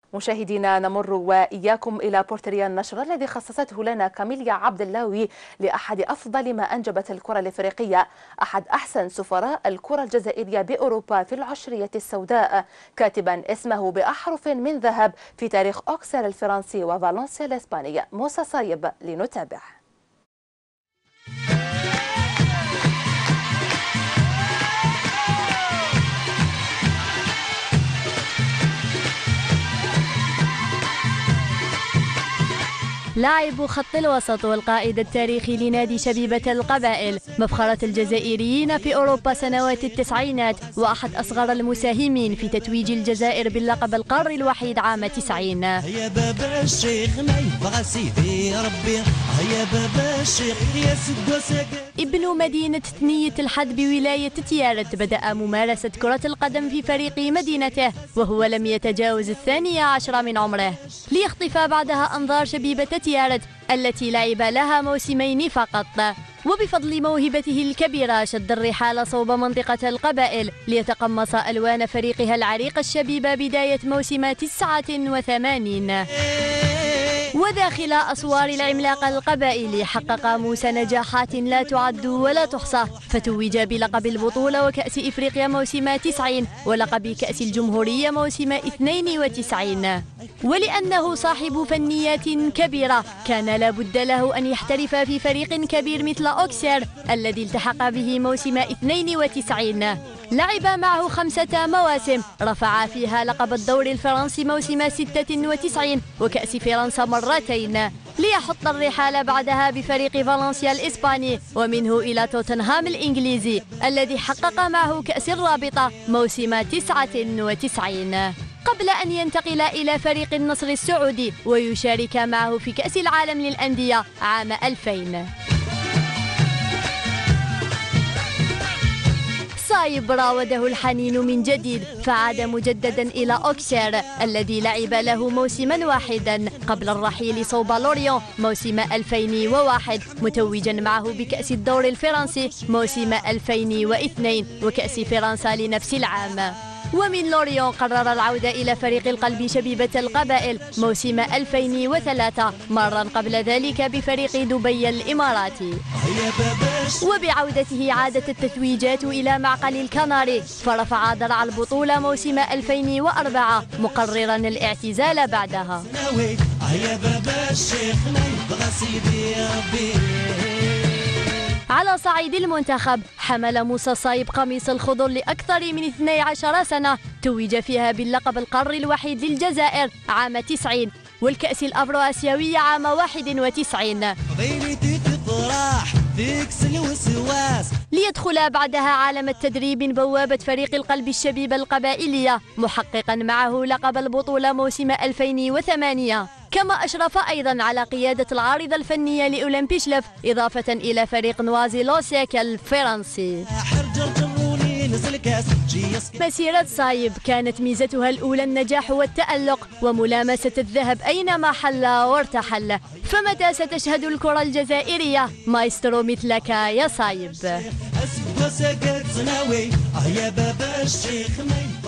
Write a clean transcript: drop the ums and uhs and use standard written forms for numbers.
مشاهدينا، نمر وإياكم إلى بورتريا النشر الذي خصصته لنا كاميليا عبد اللاوي لأحد أفضل ما أنجبت الكرة الإفريقية، أحد أحسن سفراء الكرة الجزائرية بأوروبا في العشرية السوداء، كاتبا اسمه بأحرف من ذهب في تاريخ أوكسير الفرنسي وفالنسيا الإسباني. موسى صايب لنتابع. لاعب خط الوسط والقائد التاريخي لنادي شبيبة القبائل، مفخرة الجزائريين في أوروبا سنوات التسعينات، وأحد أصغر المساهمين في تتويج الجزائر باللقب القاري الوحيد عام 90. هيا بابا الشيخ ما يبغى سيدي ربي، هيا بابا الشيخ يا سد ابن مدينة تنية الحد بولاية تيارت، بدأ ممارسة كرة القدم في فريق مدينته وهو لم يتجاوز 12 من عمره، ليخطف بعدها أنظار شبيبة تيارت التي لعب لها موسمين فقط. وبفضل موهبته الكبيرة شد الرحال صوب منطقة القبائل ليتقمص ألوان فريقها العريق الشبيبة بداية موسم 89. وداخل أسوار العملاق القبائلي حقق موسى نجاحات لا تعد ولا تحصى، فتوج بلقب البطولة وكأس إفريقيا موسم 90 ولقب كأس الجمهورية موسم 92. ولأنه صاحب فنيات كبيرة كان لابد له أن يحترف في فريق كبير مثل أوكسير الذي التحق به موسم 92. لعب معه 5 مواسم رفع فيها لقب الدور الفرنسي موسم 96 وكأس فرنسا مرتين، ليحط الرحال بعدها بفريق فالنسيا الإسباني ومنه إلى توتنهام الإنجليزي الذي حقق معه كأس الرابطة موسم 99، قبل أن ينتقل إلى فريق النصر السعودي ويشارك معه في كأس العالم للأندية عام 2000. صايب راوده الحنين من جديد فعاد مجددا إلى أوكسير الذي لعب له موسما واحدا قبل الرحيل صوب لوريون موسم 2001، متوجا معه بكأس الدور الفرنسي موسم 2002 وكأس فرنسا لنفس العام. ومن لوريون قرر العودة إلى فريق القلب شبيبة القبائل موسم 2003، مرا قبل ذلك بفريق دبي الإماراتي. وبعودته عادت التتويجات إلى معقل الكناري فرفع درع البطولة موسم 2004 مقررا الاعتزال بعدها. على صعيد المنتخب حمل موسى صايب قميص الخضر لأكثر من 12 سنة، توج فيها باللقب القاري الوحيد للجزائر عام 90 والكأس الأفرو آسيوية عام 91، ليدخل بعدها عالم التدريب بوابة فريق القلب الشبيبة القبائلية محققا معه لقب البطولة موسم 2008، كما أشرف أيضا على قيادة العارضة الفنية لأولمبي شلف إضافة إلى فريق نوازي لوسيك الفرنسي. مسيرة صايب كانت ميزتها الأولى النجاح والتألق وملامسة الذهب أينما حل وارتحل، فمتى ستشهد الكرة الجزائرية مايسترو مثلك يا صايب؟